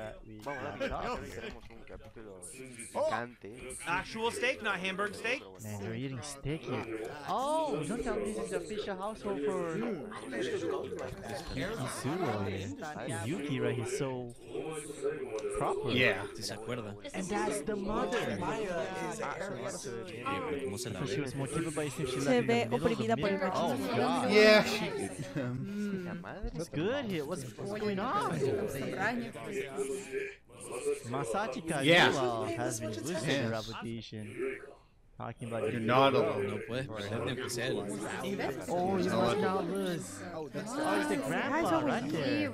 Vamos a darle, creo que tenemos un capítulo picante. Actual steak, not Hamburg steak. Man, they're eating steak here. Oh, don't tell me this is the official household for Yuki here. Yuki, right? He's so proper. Yeah. Si se acuerda. And that's the mother. Pero ¿cómo se la So she ve? was motivated by if she Se left in ve the middle of the oprimida por el meal. Oh machismo. god. Yeah, she did. La madre. What's good here? What's going on? Masachi Yeah. Kagura has been boosting Yes. her reputation. Talking about You're the not alone. No puedes perder ni aunque sea el... Oh, you must now lose. Oh, it's the grandpa right there.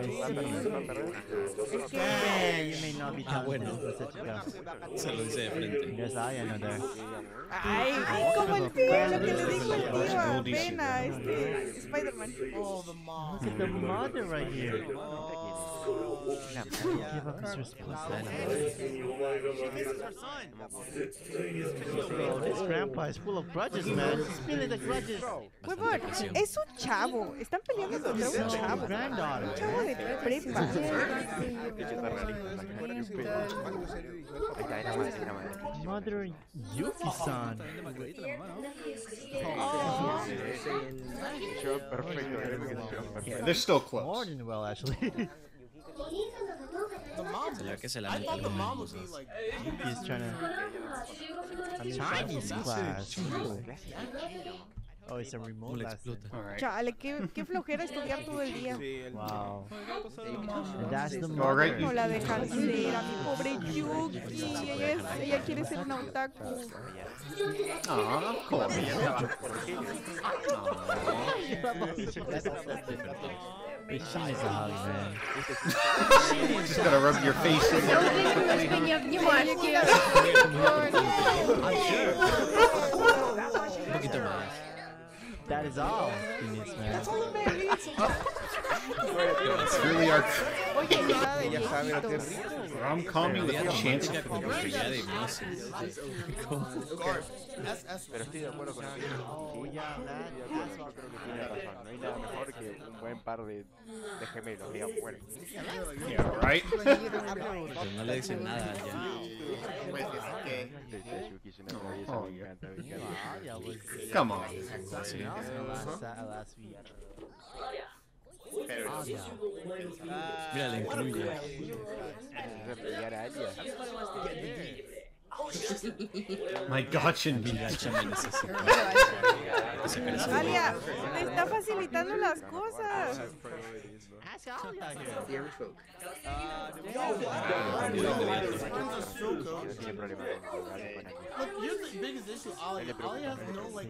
I see. Yeah, you may not be telling bueno. this, Masachika. Se lo dice de frente. There's Ayano there. Ay, como el tío, lo que le dijo el tío a Vena, Spider-Man. Look at the mother right here. Give up his responsibility. Oh, this grandpa is full of grudges, man. He's spilling the grudges. Huevón, es un chavo. Están peleando contra un chavo. Granddaughter. Un chavo de prepa. Ahí está, era madre, era madre. Mother Yuki-san. Se llevan perfecto, créeme que se llevan Yeah, perfecto. they're still More close. than well, actually. Se le ve que se lamenta el mundo. He's trying to Chinese class. Oh, it's a ¿Cómo remote le lesson. explota? All right. Chale, qué flojera estudiar todo el día. Wow. And that's the All right. No la dejan ser, a mi pobre Yuki. Ella quiere ser una otaku. Aw, cool. She needs a hug, man. Just gotta rub your face in there. Немножко не обнимашки. Un poquito más. That is all he needs, man. It's really our Ella sabe lo que es rico. rom-com with a chance Romántica of como que ya de hipnosis. Pero estoy de acuerdo con él. Oh, yeah, Yo creo que tiene razón. No hay nada mejor que un buen par de gemelos, digamos. Bueno. yeah, right? Pero no le dicen nada ya. Yuki es una belleza, me encanta, me encanta. Yeah, was Come on. last week. Mira, le incluye. Es pelear a ella. My gotcha. Gacha me necesita. Esa cara se Alia, te está facilitando las cosas. Ask Alia here. No tiene problema con hablar con alguien. Here's the biggest issue, Ollie. Ollie has no like.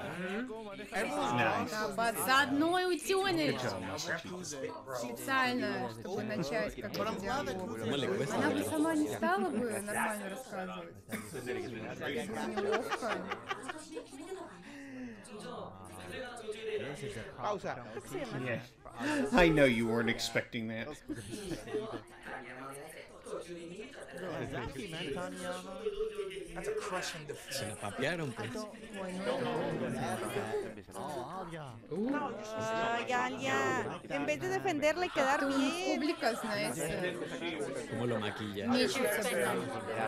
Nice. Заодно и утёнет. Специально, чтобы начать какой-то диалог. ¿Cómo le cuesta? Она бы сама не стала бы нормально рассказывать. Неловко. This is a Pausa. Yeah. I know you weren't expecting that. Exactly, man, Taniyama. Se la papearon, pues. Oh, Alia. Ay, Alia. En vez de defenderla y quedar bien. Публика, знаете, ¿Cómo lo maquilla? мечется прям.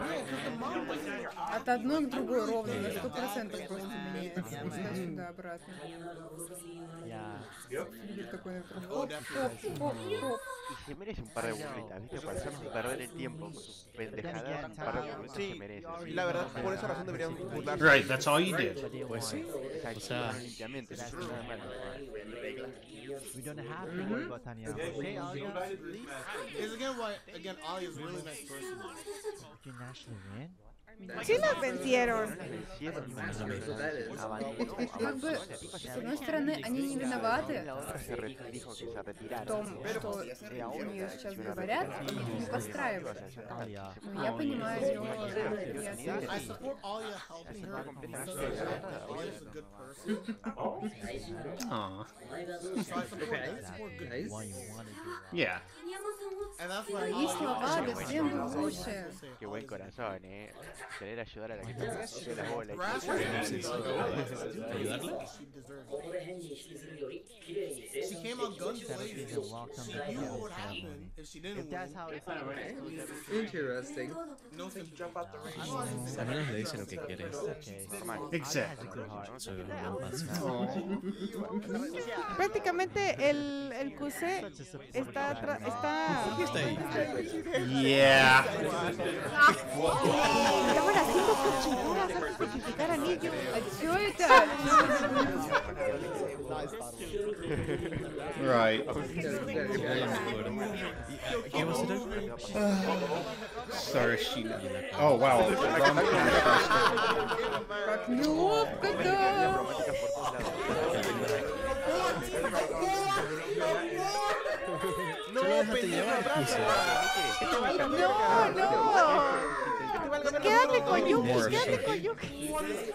От одной к другой ровно на 100% просто меняется. Туда-обратно. Yeah. Филипп такой наверху. Оп, оп, оп, оп. Y se merece un par de burlitas, ¿viste? Para hacernos perder el tiempo con sus pendejadas, un par de burlitas se merece. Y la verdad, por esa razón deberían burlarse. Right, that's all you did. Pues sí. Exacto, O sea, limpiamente, no es nada malo. We don't have to worry about Taniyama. Okay, Alia, please. Is again why Ollie is a really nice person. You national win? Sí las vencieron. Как бы, с одной стороны, они не виноваты в том, что у нее сейчас говорят, они не подстраивают. Alia. Но я понимаю ее неприятность. I support Ollie helping her. Ollie is a good person. Aw. So I support good. Why you wanna do that? Yeah. Твои слова бесценны лучше. Qué buen corazón, querer ayudar a la que te rompió la bola. ¿Ayudarla? She came on guns blazing. They walked on the She knew what would ceremony. happen if she If didn't that's win. how it's arranged, Interesting. No sense. Al menos le dice lo que quiere. okay. Exactly. So, no pasa. Prácticamente el QC está Está ahí. Yeah. estaban haciendo cochinadas antes de criticar a Niño. А чё это? Right. ¿Qué va a hacer él? Sarashina. Oh, wow. Как неловко-то! Solo déjate llevar, Puse. No, no. Quédate con Yuki, quédate con Yuki.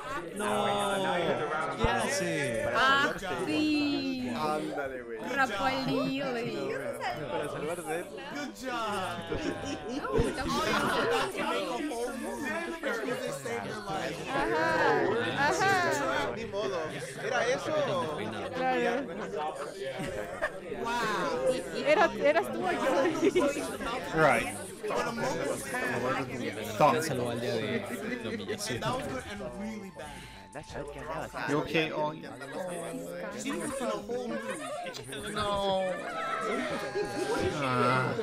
¿Qué hace? Ах ты! Ándale, güey. Пропалилый! Para salvarse de él. Good job. Ajá, ajá. Ni modo. ¿Era eso? Claro. Eras tú o yo. Right. Thought. Salvo al día de la humillación. That was good and really bad. Andá a saber qué andaba haciendo. You okay? Oh, yeah. She was in a whole mood. No. Ah.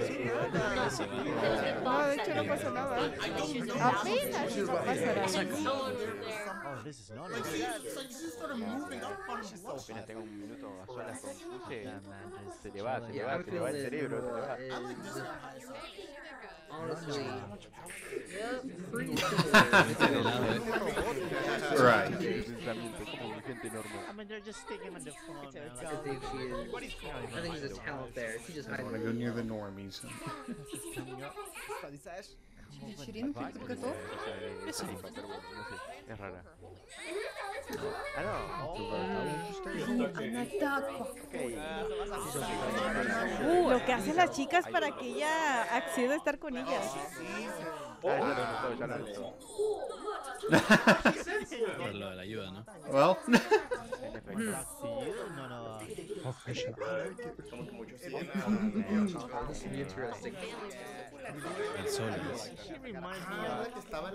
No, de hecho no pasa nada. Apenas no pasará. Oh, this is not Like, she started moving up on him. Apenas tengo un minuto a solas con Puse, Yeah, man, just se le va, se le Yeah, va, I se le feel va el that cerebro, se le va. honestly, pretty Vete de lado, Right. Pensamiento, como gente I normal. mean, they're just sticking on the phone, man. I think she is. I think there's a talent there. She just I hides want to go near the normies. Вечеринки подготовка. Es tarifa, pero bueno, no sé, es rara. Ah, no. Она так Lo que hacen las chicas para que ella acceda a estar con ellas. Ah, ya lo notó, ya lo notó. por lo de la ayuda, ¿no? Well, En efecto. No, no. This should be interesting. El sol. She reminds me of.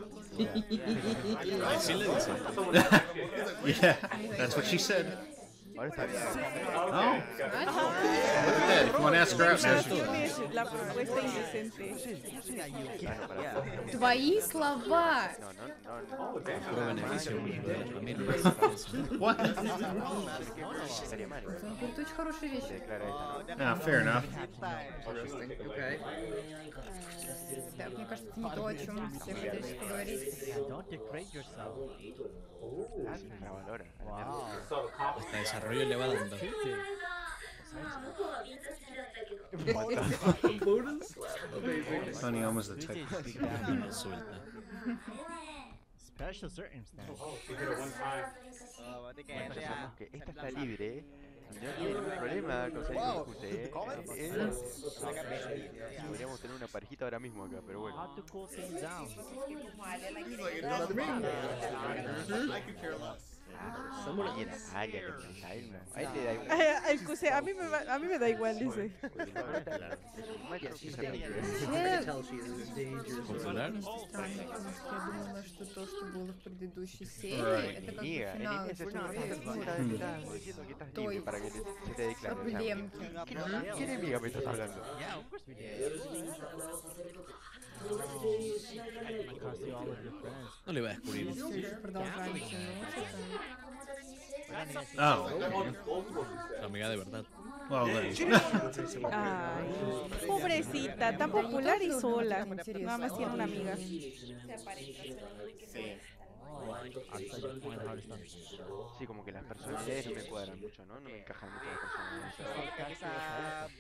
Sí le dice. yeah, that's what she said. Ahora está bien. Oh, look at that. If you want to ask her out now, she can. La propuesta indecente. Claro, para Твои слова! No. Puro beneficio de la familia. What? Estaría mal. Он говорит очень хорошие вещи. Declara esta, ¿no? Ah, fair enough. Interesting. Okay. Так, мне кажется, это не то, о чем все хотели сейчас поговорить. Don't degrade yourself. Ah, se infravalora. Wow. Hasta desarrollo le va dando. Bonus? Amazing. Honey, almost the type. Y lo suelta. Special circumstance. Bueno, ya sabemos que esta está libre. Y no tiene ningún problema con salir con Puse, podríamos tener una parejita ahora mismo acá, pero bueno. How to cool things down. I could care less. Y era Aria que piensa, a él no. A él le da igual. El QC, a mí me da igual, dice. María sí se I can tell she is dangerous. Popular. Странно, потому что я думала, что то, что было в предыдущей серии, Right. это как Niega, бы en финал ese истории. estás diciendo que estás libre para que se te declare. o sea, Проблемки. ¿Qué enemiga me estás hablando? Yeah, of course we did. Might cost you all of your friends. No le va a descubrir. Продолжаем тянуть Oh, La amiga de verdad. well then. Ay, pobrecita, tan popular y sola. Nada más tiene una amiga. Sí, como que las personalidades no me cuadran mucho, ¿no? No me encajan mucho las personalidades.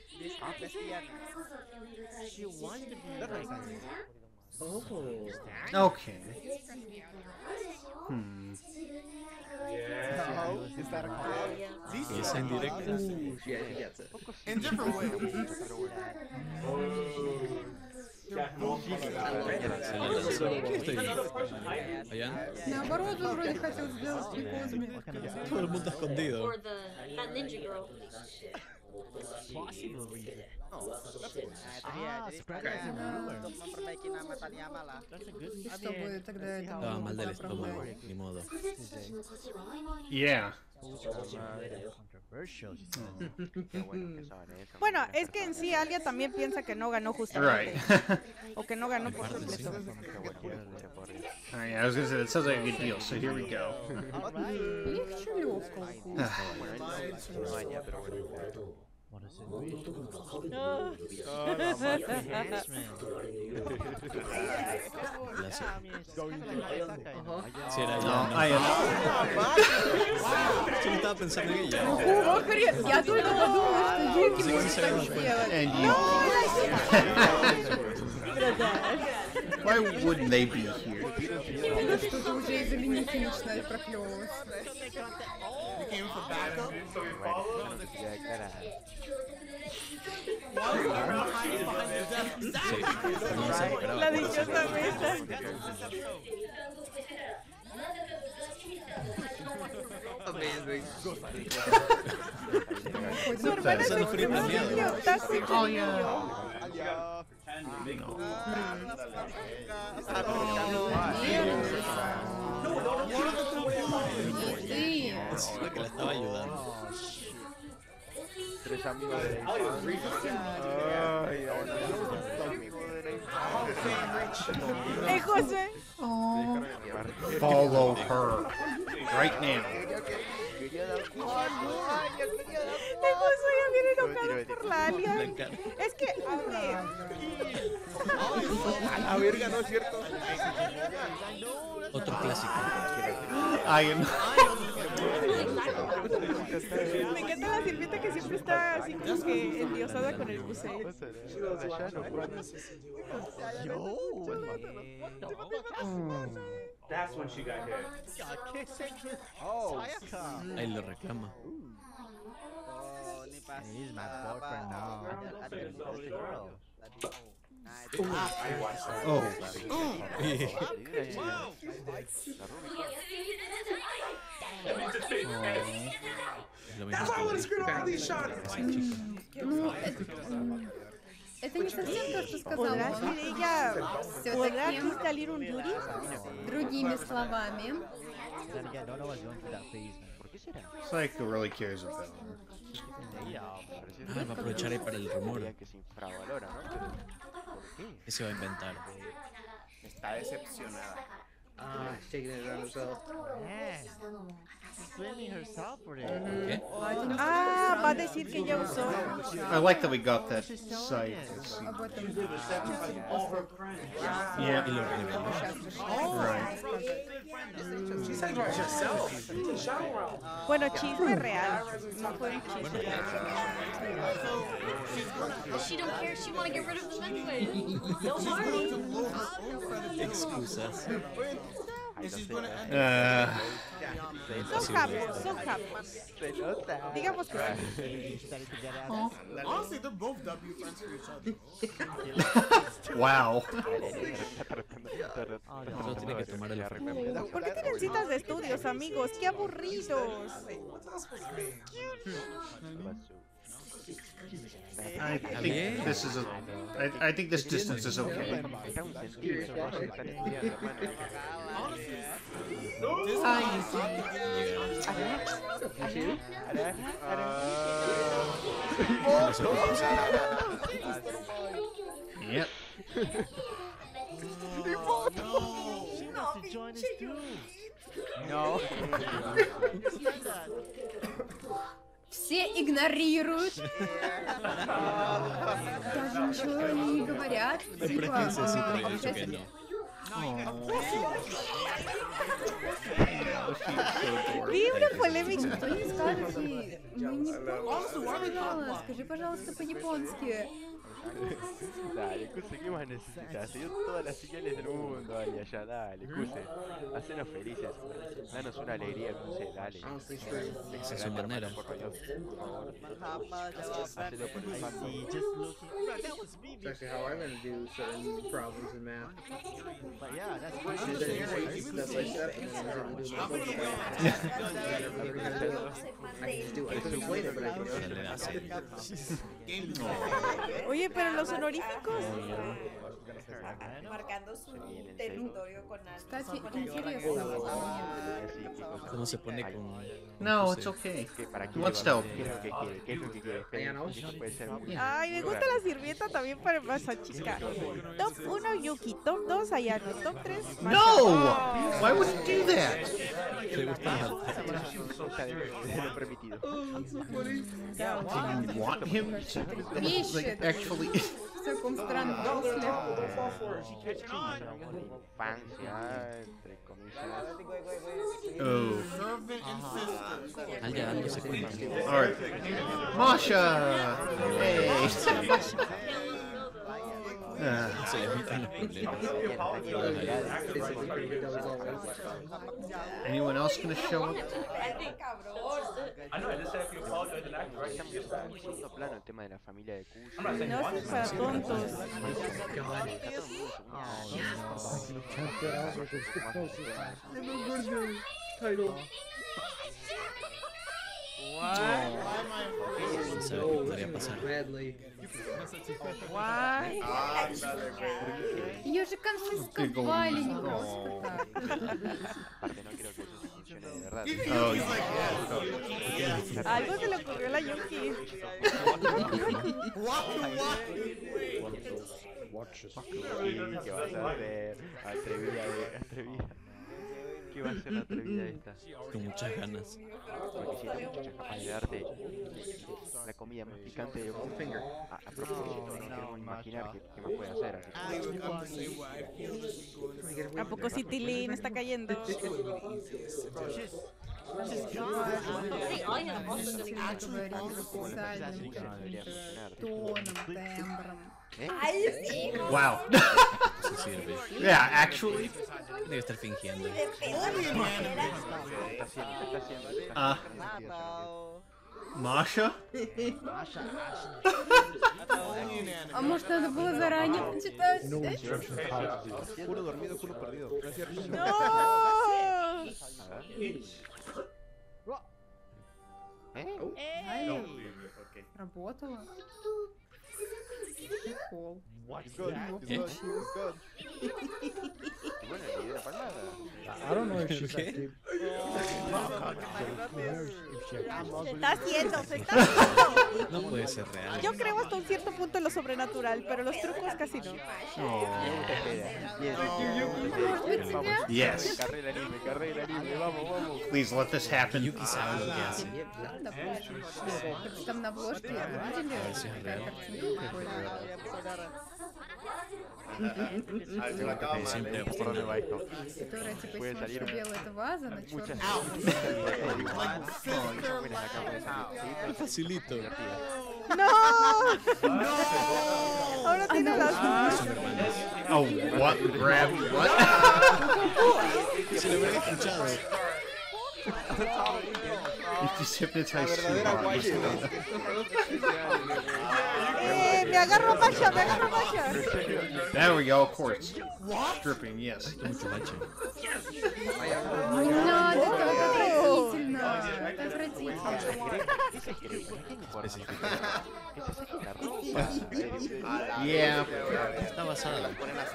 She wanted to be like Oh. Okay. Hmm. Y esa indirecta. Yeah, he gets it. In different ways. Se la lanzó. ¿Qué estoy viendo? ¿Allá? Наоборот, он вроде хотел сделать с приколами. Todo el mundo escondido. Or that ninja girl. Possible reason. Untuk memperbaiki nama Taniyama lah. И что будет тогда это? Estaba mal del estómago, ni modo. Yeah. Controversial. Bueno, es que en sí Alia también piensa que no ganó justamente. Right. O que no ganó por completo. Alright, I was gonna say, that sounds like a good deal, so here we go. Легче легкого. What is it? Sí, era No, ella. I am. Yo estaba pensando en ella. Охрен! Я только подумала, что Юки может так сделать. And you. Why wouldn't they be here? Именно что-то уже из именики начинает проклевывать. La dichosa mesa. Amazing. Su hermana es extremadamente otaku. Sí. Es la que la estaba ayudando. Tres amigos de José. Oh. Follow her. Right now. José ya viene enojado por la Alia. Es que, a ver. A la verga, no es cierto. Otro clásico. I am. Me encanta la sirvienta que siempre está así como que endiosada con el Gusei. That's when she got hit. Oh. Ahí lo reclama. Oh, ini pas He's my boyfriend now. ada the girl. Oh. That's why I want to screw all these shots. Ну, это не совсем то, что сказала. ¿Podrá aquí salir un Yuri? Другими словами. Then again, don't always go into that phase, man. It's like who really cares about her. Ah, va a aprovechar ahí para el rumor. ¿Qué se va a inventar? Está decepcionada. Ah, she's taking it on herself. Yeah. She's blaming herself for it. ¿Qué? Ah, va a decir que ya usó. I like that we got that sight. Об этом. Yeah. Y lo reveló. Right. She said it herself. Bueno, chisme real. No fue un chisme. She don't care. She want to get rid of them anyway. Don't worry. Excusas. Son capos, son capos. Digamos que sí. Honestly, they're both W friends for each other. Wow. Solo tiene que tomar el ¿Por qué tienen citas de estudios, amigos? ¡Qué aburridos! I think this is I think this distance is okay. Yep. She wants to join us too. No. Все игнорируют. Даже ничего не говорят. Типа, Vi una polémica. Что не скажете? Мы не помним, что сказала. Скажи, пожалуйста, по-японски. Dale, Cuse, ¿qué más necesitas? Te dio todas las señales del mundo ahí allá, dale, Cuse. Hacenos felices. Danos una alegría, Cuse, dale. Esa es su manera. Por Dios, por favor. Hacelo por el fan. It's actually how I'm gonna do certain problems in math. But yeah, that's And good. then step by step, and then I was able to do my I can just do it. I can explain it, but I can do it. Oye, pero los honoríficos. Marcando su territorio con Кстати, интересно. ¿Cómo se pone con...? No, it's okay. What's dope? ¿Qué es lo que quiere? ¿Qué es lo que quiere? Eso puede ser muy... Ay, me gusta la sirvienta también para masa chica. Top 1 Yuki, top 2 Ayano, top 3 No! Why would you do that? ¿Te gusta? Lo permitido. Do you want him to, like, actually... Circumstrando Infancia, entre comillas. Oh. Algo se cuenta. Alright. Masha! Hey! Se le evitan los problemas. Anyone else gonna show up? I know, I just said if you apologize and act right, you get that. En segundo plano el tema de la familia de Cuse. No, esto es para tontos. ¿Quién sabe qué podría pasar? Badly. Why? Ее же конфисковали, не просто так. Aparte no creo que eso funcione de verdad. Oh, yeah. Algo se le ocurrió a la Yuki. ¿Qué vas a hacer? Atrevida. ¿Qué va a hacer la atrevida esta? Con muchas ganas. Porque si esta muchacha es capaz de darte la comida más picante de un finger. A propósito, no quiero imaginar qué más puede hacer. ¿A poco si Tilín está cayendo? Wow. Eso sirve. Yeah, actually. Debe estar fingiendo. Masha? А может, надо было заранее почитать? Culo dormido, culo perdido. ¡No! Работала. Прикол. I don't know if she's active. Se está haciendo, se está haciendo. No puede ser real. Yo creo hasta un cierto punto en lo sobrenatural, pero los trucos casi no. Yes. Carrera anime, vamos. Please let this happen. Yuki sabe lo que hace. Там на обложке видели такая картинка прикольная. Siempre por dónde va esto. Которая типа Puede если salir белая это ваза, на muchas. черной. Facilito. ¡No! Ahora tiene las dos. Oh, what? Grab what? Se lo hubiera escuchado. You just hypnotized too hard. Me agarro Masha, There we go, of course. Stripping, yes. Mucho bache. Не надо, это отвратительно. Это отвратительно. Yeah. Está basada.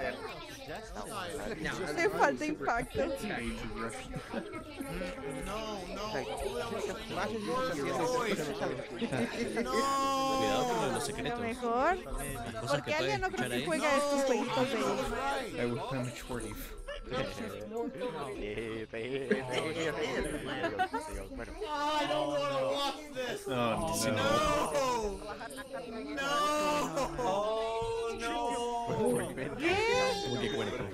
Me falta impacto. Cuidado con los secretos. Mejor. Las cosas Porque que alguien puedes no creo escuchar que ahí. juega estos jueguitos de... I was premature. Bueno. I don't want to watch this. Oh, no. Uy, qué cuerpo.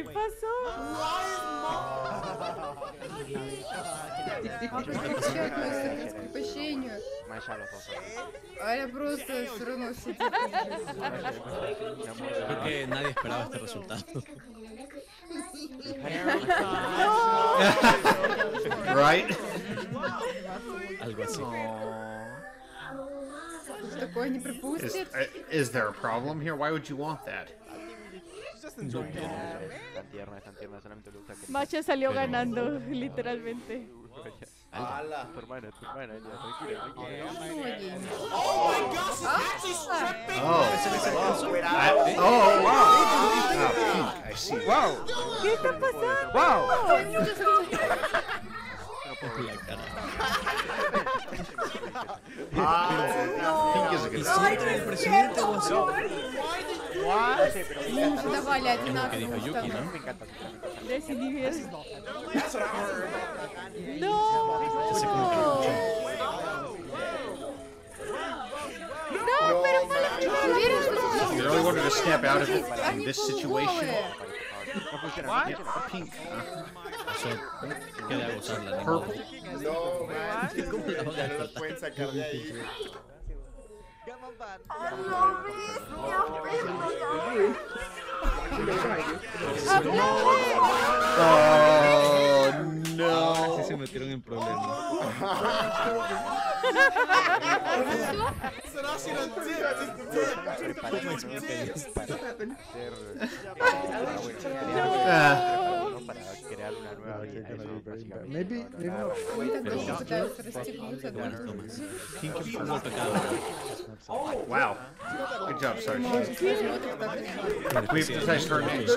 ¿Qué pasó? Раскрепощению. Майша los dos. Аля просто все равно все Creo que nadie esperaba este resultado. Right? Algo así. Такое не пропустит. Is there a problem here? Why would you want that? Tan tierna, solamente le gusta que... Macha salió ganando, literalmente. Tu hermana, Elia, tranquila. Oh my gosh, he's actually stripping! Oh, wow! Oh, pink, I see. Wow! ¿Qué está pasando? Wow! Pink is a good ¿El presidente o así? Давали Que dijo одинаково. Yuki, ¿no? Desinhibir. That's what I heard. No. No, pero You really wanted to snap out of it in Они this полуголые. situation? Pink. Eso queda gozar la lengua. Purple. No, ¿Cómo la van a ya no los despertar? pueden sacar de ahí. Oh no! Así se metieron en problemas. Será si lo Para crear una nueva vida. Eso básicamente. Maybe not. Они пытаются расстегнуться друг Buenas другу. tomas. Pink fue un golpe cada uno. Wow. Good job, Sarge. Смотрят так. We've decided to turn next.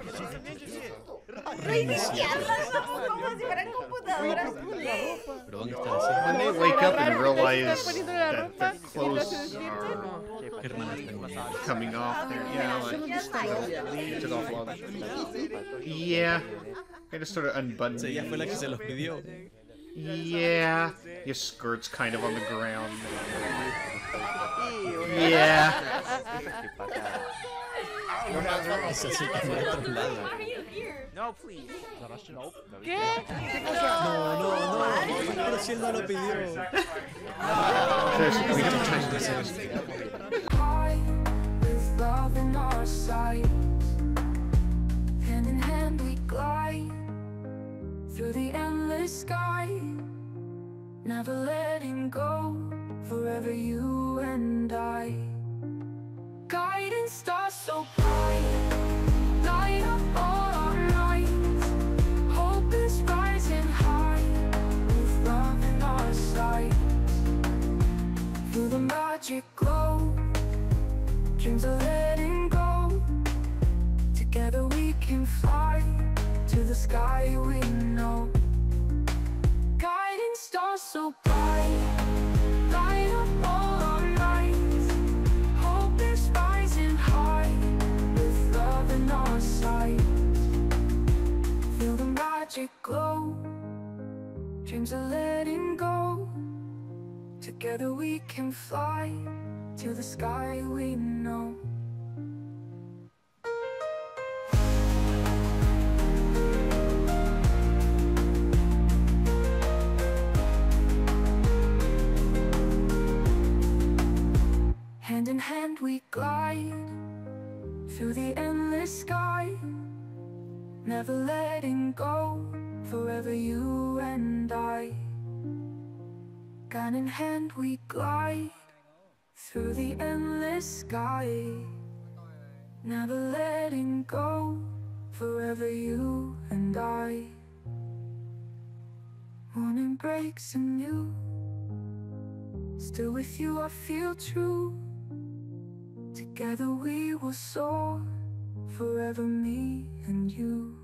Pero van a estar así. When they wake up and realize Están poniendo la that ropa their y no clothes se despierten. ¿Qué hermanas tengo? coming off, they're, you know, like, took off while yeah, I just sort of unbuttoned. Sí, ella fue la que se los pidió. Yeah, your skirt's kind of on the ground. Yeah. Esa sí que fue a otro lado. No, please. ¿Qué? No. Pero si él no lo pidió. We have time to say With love in our sight, hand in hand we glide through the endless sky, never letting go, forever you and I. Guiding stars so bright, light up all our nights. Hope is rising high, with love in our sight. Through the magic glow, dreams are letting go. Together we can fly to the sky we know. Guiding stars so bright, light up all our nights. Hope is rising high, with love in our sight. Feel the magic glow, dreams are letting go. Together we can fly to the sky we know. Hand in hand we glide through the endless sky, never letting go, forever you and I. Hand in hand we glide through the endless sky, never letting go, forever you and I. Morning breaks anew, still with you I feel true. Together we will soar, forever me and you.